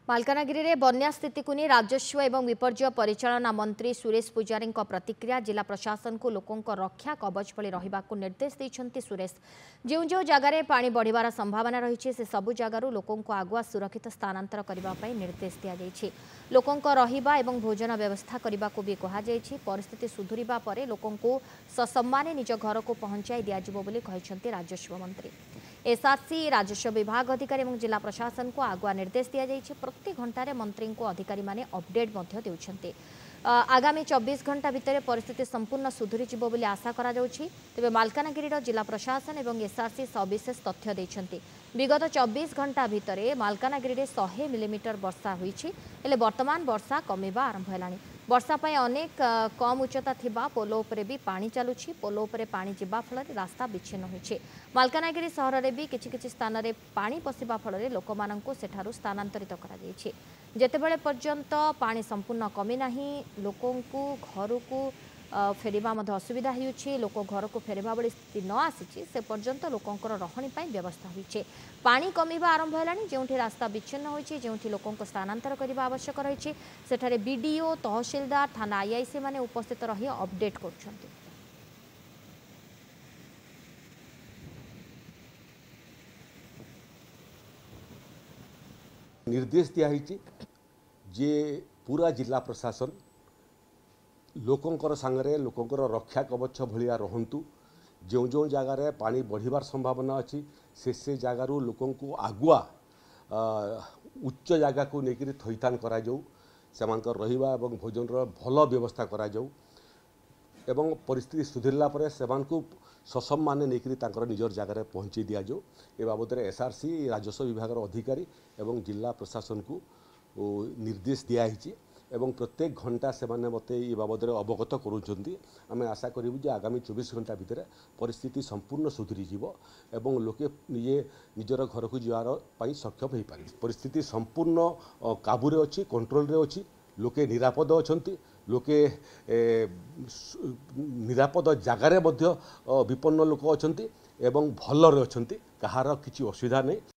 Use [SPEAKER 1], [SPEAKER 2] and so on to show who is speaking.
[SPEAKER 1] मालकानगिरी में बन्या स्थिति को नहीं राजस्व एवं विपर्य परिचालना मंत्री सुरेश पूजारी प्रतिक्रिया जिला प्रशासन को लोकों रक्षा कवच भली रहा निर्देश देते सुरेश। जो जो जगार पानी बढ़िवार संभावना रही से सबु जगार लोकों आगुआ सुरक्षित स्थानांतर करने निर्देश दी लोकों रहिबा एवं भोजन व्यवस्था करने को भी कहुई। परिस्थिति सुधुरिबा परे लोकों ससम्माने निज घर को पहुंचाई दिज्व बोली कहते राजस्व मंत्री। एसआरसी राजस्व विभाग अधिकारी और जिला प्रशासन को आगुआ निर्देश दी प्रति घंटे मंत्री को अधिकारी माने अपडेट देउछन्ते। आगामी 24 घंटा भितर परिस्थिति संपूर्ण सुधुरी जिवो बोली आशा करा जाउछि। तेबे मालकानगिरीर जिला प्रशासन और एसआरसी सविशेष तथ्य दैछन्ते। विगत 24 घंटा भितर मालकानगिरी में 100 मिलीमीटर वर्षा होईछि हेले वर्तमान वर्षा कमिबा आरंभ हेलाणी। वर्षा पाई अनेक कम उच्चता थिबा पोलो उपरे भी पानी चलुछि। पोलो उपरे पानी जिबा फल रास्ता विच्छिन्न होइछि। मालकानगिरी सहर में भी किछि स्थान में पानी पशिबा फल लोकमानंकु सेठारु स्थानांतरित करा जायछि। जेतेबेले पर्यंत पानी संपूर्ण कमी नाही लोकंकु घरकु फेरिबा मध्य असुविधा होउछि। लोक घर को फेरिबा बड़ी स्थिति न आसीछि से पर्यंत लोकंकर रहणी पाई व्यवस्था होइछि। पानी कमिबा आरंभ हेलाणी। जेउठी रास्ता विच्छिन्न होइछि जेउठी लोकंक स्थानांतर करबा आवश्यक रहिछि सेठारे बीडीओ तहसीलदार थाना आईआईसी माने उपस्थित रही अपडेट करछन्ति।
[SPEAKER 2] निर्देश दिया जे पूरा जिला प्रशासन लोकंकर सांगरे लोकंकर रक्षा कवच भलिया रहंतु। जो जो जगार पानी बढ़िबार संभावना अच्छी से जगारू लोकों को आगुआ उच्च जगह को लेकर थैथान करा जाऊ। सेमानकर रहिबा एवं भोजन भल व्यवस्था करा जाऊ एवं परिस्थिति सुधरला परे सेमानकु ससम्माने नेकरी तांकर निजर जगार पहुँचे दि जाऊ। ए बाबद एसआरसी राजस्व विभाग अधिकारी एवं जिला प्रशासन को निर्देश दिखाई एवं प्रत्येक घंटा से मते ये बाबद अवगत करुँच। आम आशा करूँ जे आगामी 24 घंटा भितर परिस्थिति संपूर्ण सुधरी जीवो एवं लोके निजे निजर घर को जीवार सक्षम हो पारे। परिस्थिति संपूर्ण काबूरे अच्छी कंट्रोल रे अच्छी। लोके निरापद अछंती। लोके निरापद जगार विपन्न लोक अछंती एवं भलरे अछंती। कहार किछि असुविधा नहीं।